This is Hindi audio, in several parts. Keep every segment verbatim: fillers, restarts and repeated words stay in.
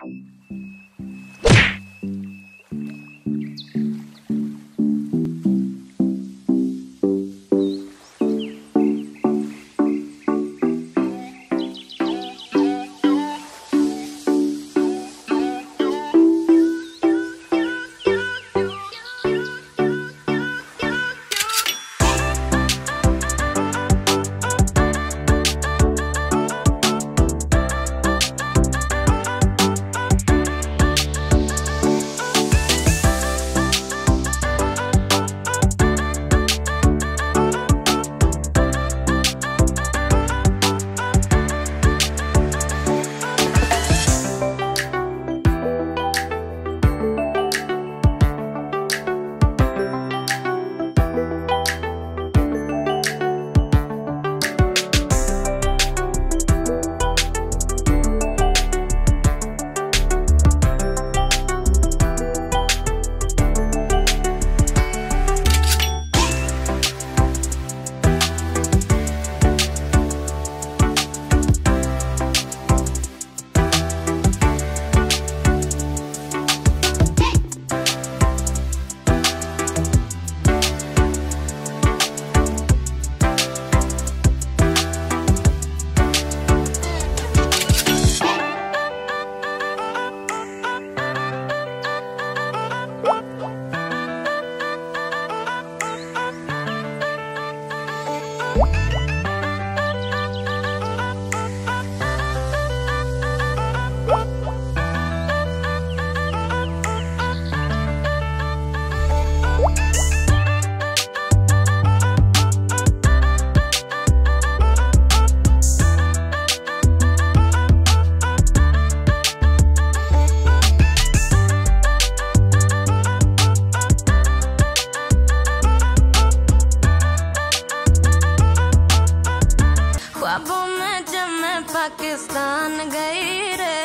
पाकिस्तान गई रे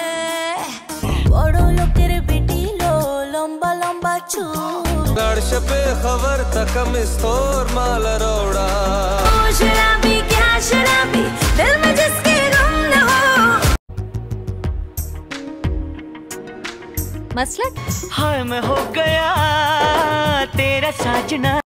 बड़ो लोकेर बेटी लो लंबा लंबा चू गड़श पे खबर तक मिस्तोर माल रोड़ा ओ शराबी क्या शराबी दिल में जिसके गम न हो। मसलक हाय मैं हो गया तेरा साजना